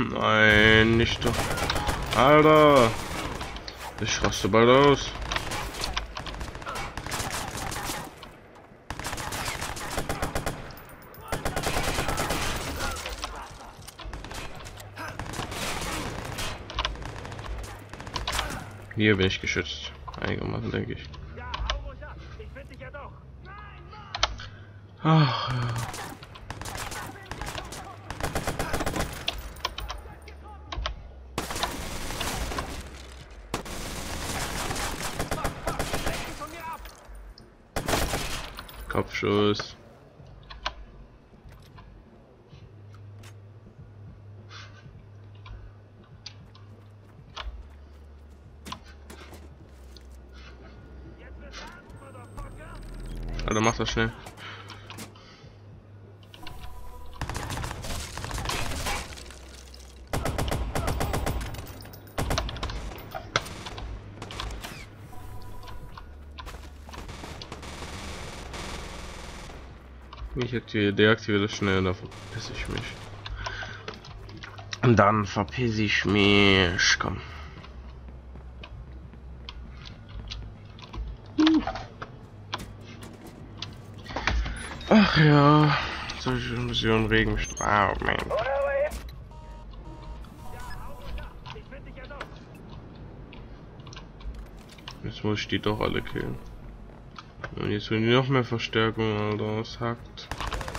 Nein, nicht doch. Alter! Ich raste bald aus. Hier bin ich geschützt. Einigermaßen, denke ich. Ach, ja. Kopfschuss. Alter, mach das schnell. Ich hätte deaktiviert das schnell, da verpiss ich mich. Und dann verpiss ich mich. Komm. Ach ja, solche Missionen regen mich. Ah, oh man. Jetzt muss ich die doch alle killen. Und jetzt will die noch mehr Verstärkung, Alter. Das hackt.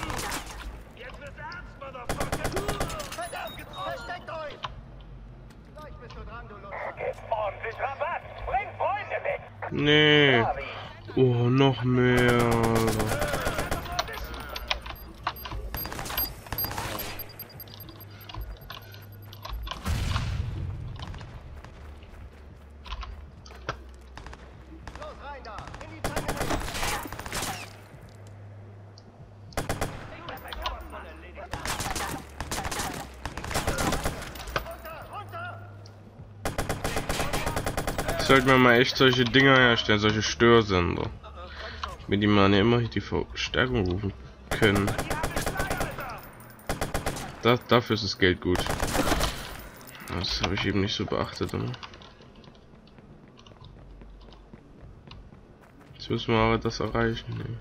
Nee. Oh, noch mehr, Alter. Sollten wir mal echt solche Dinger herstellen, solche Störsender, mit denen man ja immer die Verstärkung rufen können. Dafür ist das Geld gut. Das habe ich eben nicht so beachtet. Immer. Jetzt müssen wir aber das erreichen. Ne?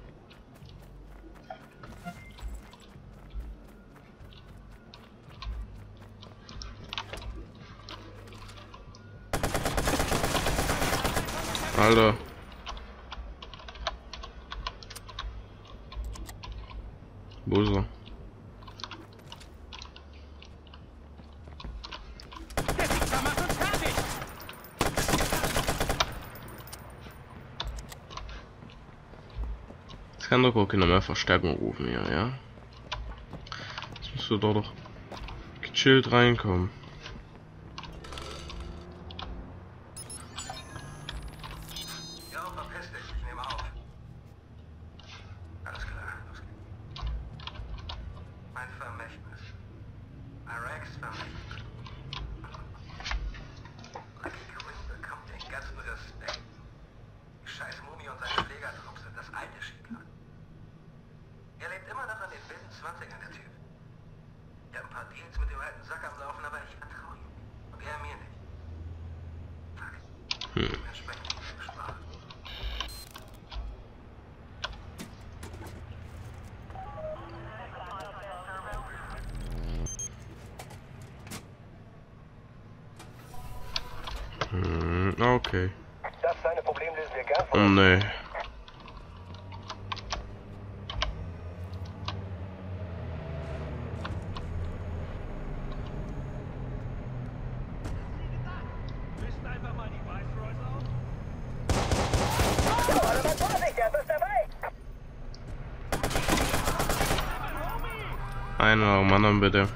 Alter. Wo ist er? Jetzt kann doch auch keiner mehr Verstärkung rufen hier, ja? Jetzt musst du doch gechillt reinkommen. Okay. Das seine Problem lösen wir gern. Oh ne. Einer am anderen bitte.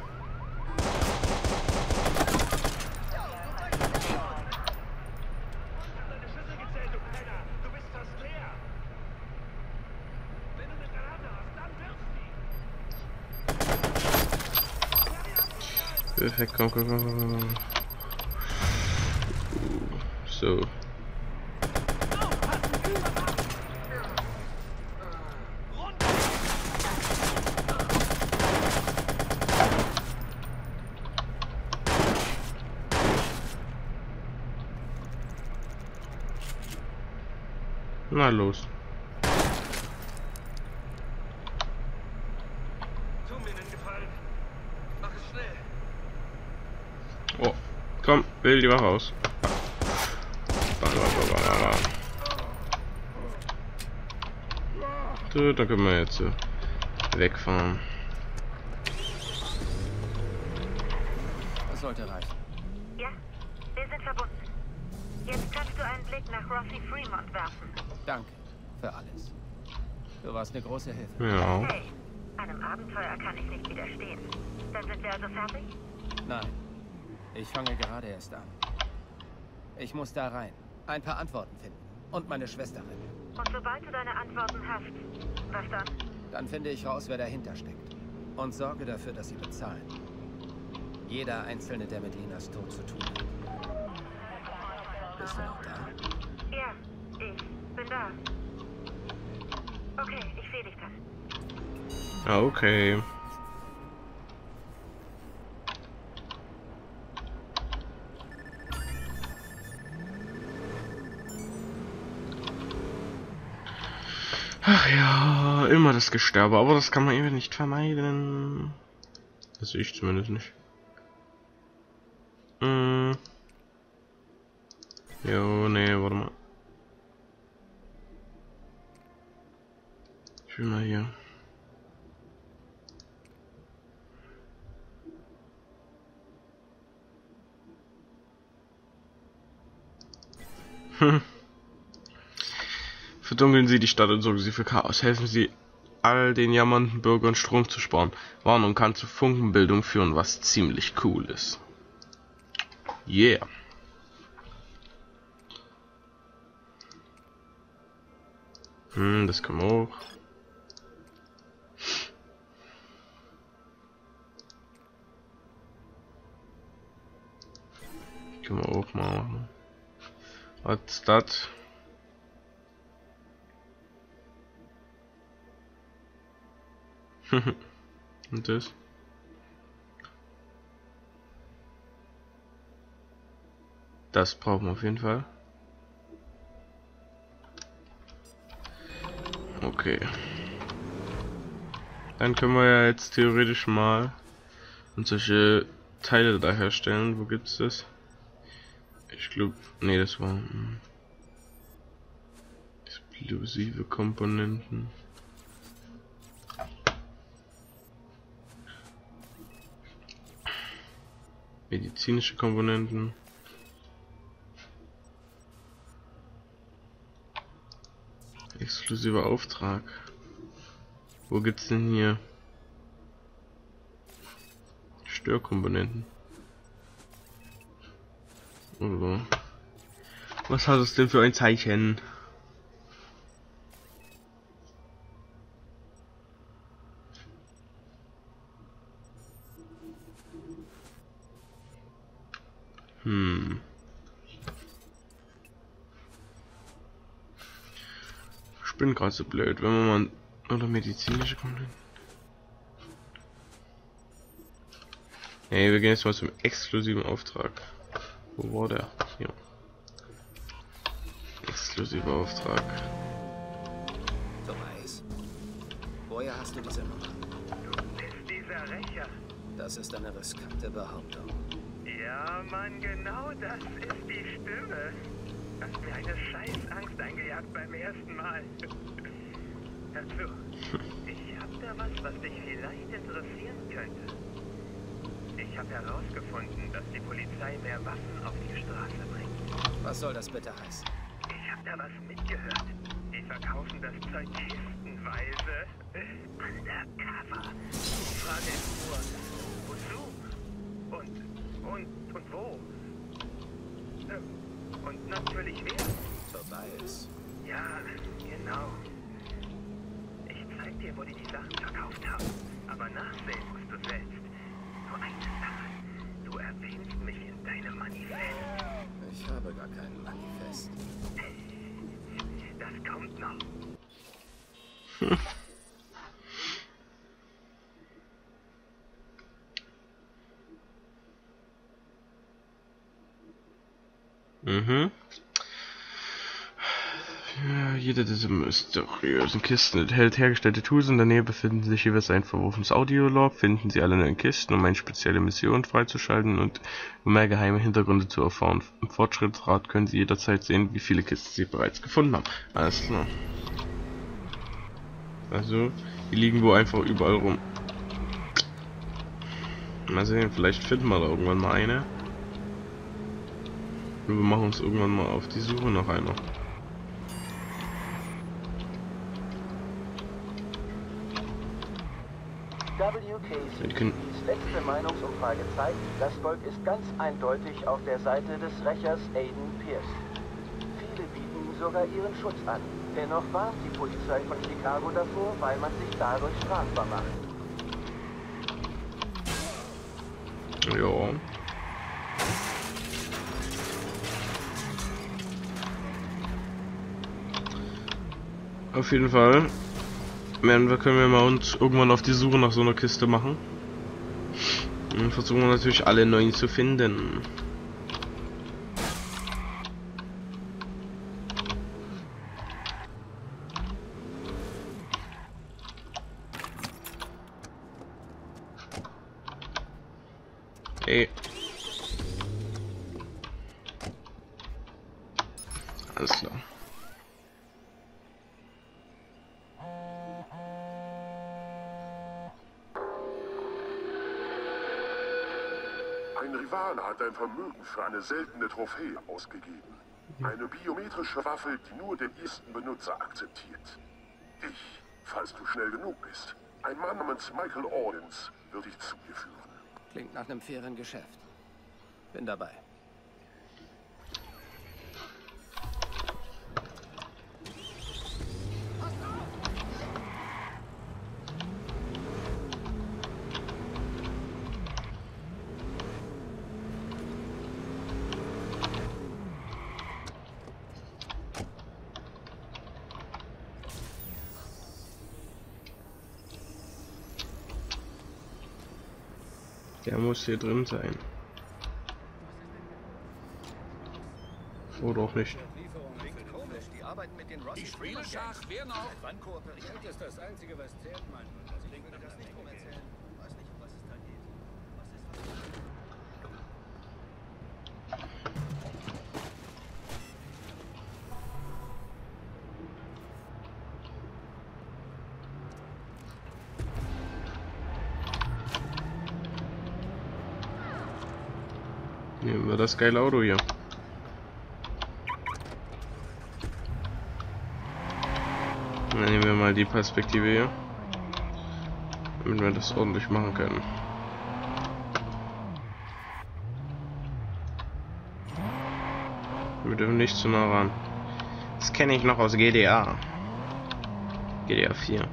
Perfekt, komm. So. Na los. Tu mir einen Gefallen. Mach es schnell. Oh, komm, wähl die Waffe aus. So, da können wir jetzt wegfahren. Das sollte reichen. Ja, wir sind verbunden. Jetzt kannst du einen Blick nach Rossi Fremont werfen. Danke für alles. Du warst eine große Hilfe. Ja. Hey, einem Abenteuer kann ich nicht widerstehen. Dann sind wir also fertig? Nein, ich fange gerade erst an. Ich muss da rein, ein paar Antworten finden und meine Schwester retten. Und sobald du deine Antworten hast, was dann? Dann finde ich raus, wer dahinter steckt. Und sorge dafür, dass sie bezahlen. Jeder Einzelne, der mit Linas Tod zu tun hat. Bist du noch da? Ja, ich bin da. Okay, ich sehe dich dann. Okay. Ach ja, immer das Gesterbe, aber das kann man eben nicht vermeiden. Das sehe ich zumindest nicht. Jo, nee, warte mal. Ich will mal hier. Verdunkeln Sie die Stadt und sorgen Sie für Chaos. Helfen Sie all den jammernden Bürgern Strom zu sparen. Warnung kann zu Funkenbildung führen, was ziemlich cool ist. Yeah. Das können wir auch. Können wir auch mal machen. Was ist das? Und das? Das brauchen wir auf jeden Fall. Okay. Dann können wir ja jetzt theoretisch mal und solche Teile da herstellen. Wo gibt's das? Ich glaube, nee, das war explosive Komponenten. Medizinische Komponenten. Exklusiver Auftrag. Wo gibt's denn hier Störkomponenten? Oder was hat es denn für ein Zeichen? Ich bin gerade so blöd, wenn man mal oder medizinische Komponenten. Hey, wir gehen jetzt mal zum exklusiven Auftrag. Wo war der? Hier. Exklusiver Auftrag. Tobias, woher hast du diese Nummer? Du bist dieser Rächer. Das ist eine riskante Behauptung. Ja, Mann, genau das ist die Stimme. Hast mir eine Scheißangst eingejagt beim ersten Mal. Hör zu, ich hab da was dich vielleicht interessieren könnte. Ich habe herausgefunden, dass die Polizei mehr Waffen auf die Straße bringt. Was soll das bitte heißen? Ich habe da was mitgehört. Die verkaufen das Zeug kistenweise. Undercover. Die Frage ist nur, wozu? Und wo? Und natürlich wer? Tobias. Ja, genau. Ich zeig dir, wo die Sachen verkauft haben. Aber nachsehen musst du selbst. Nur eine Sache. Du erwähnst mich in deinem Manifest. Ich habe gar kein Manifest. Das kommt noch. Ja, jede dieser mysteriösen Kisten enthält hergestellte Tools. In der Nähe befinden sich jeweils ein verworfenes Audiolog. Finden Sie alle in den Kisten, um eine spezielle Mission freizuschalten und um mehr geheime Hintergründe zu erfahren. Im Fortschrittsrad können Sie jederzeit sehen, wie viele Kisten Sie bereits gefunden haben. Alles klar. Also, die liegen wohl einfach überall rum. Mal sehen, vielleicht finden wir da irgendwann mal eine. Und wir machen uns irgendwann mal auf die Suche nach einer. WKC's letzte Meinungsumfrage zeigt, das Volk ist ganz eindeutig auf der Seite des Rächers Aiden Pierce. Viele bieten sogar ihren Schutz an. Dennoch warnt die Polizei von Chicago davor, weil man sich dadurch strafbar macht. Ja. Auf jeden Fall können wir mal uns irgendwann auf die Suche nach so einer Kiste machen. Und versuchen wir natürlich alle 9 zu finden. Hey. Alles klar. Ein Rivale hat ein Vermögen für eine seltene Trophäe ausgegeben. Eine biometrische Waffe, die nur den ersten Benutzer akzeptiert. Ich, falls du schnell genug bist. Ein Mann namens Michael Ordens wird dich zu mir führen. Klingt nach einem fairen Geschäft. Bin dabei. Der muss hier drin sein. Oder auch nicht. Ich spiele Schach, wer noch? Wann kooperiert ist das Einzige, was zählt, Mann. Sie legen mir das nicht drum erzählen. Weiß nicht, um was es da geht. Nehmen wir das geile Auto hier. Dann nehmen wir mal die Perspektive hier, damit wir das ordentlich machen können. Wir dürfen nicht zu nah ran. Das kenne ich noch aus GTA. GTA 4.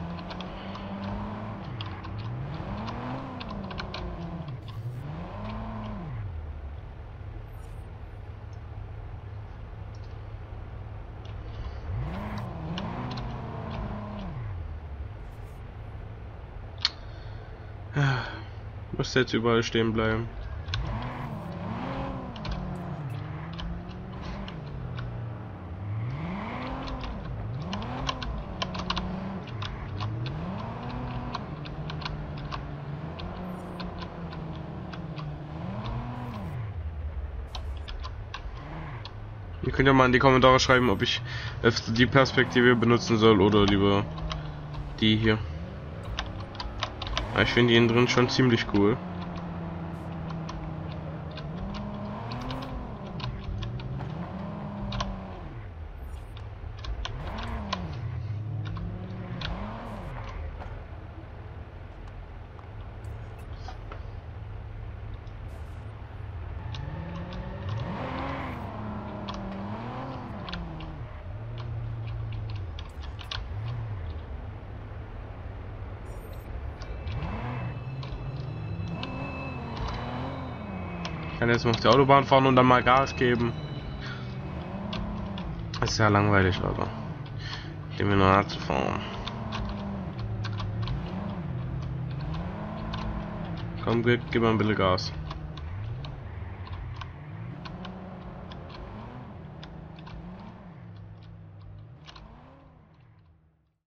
Muss jetzt überall stehen bleiben. Ihr könnt ja mal in die Kommentare schreiben, ob ich die Perspektive benutzen soll oder lieber die hier. Ich finde ihn drin schon ziemlich cool. Ich kann jetzt noch auf die Autobahn fahren und dann mal Gas geben. Ist ja langweilig, Leute. Dem wir noch zu fahren. Komm, gib mal ein bisschen Gas.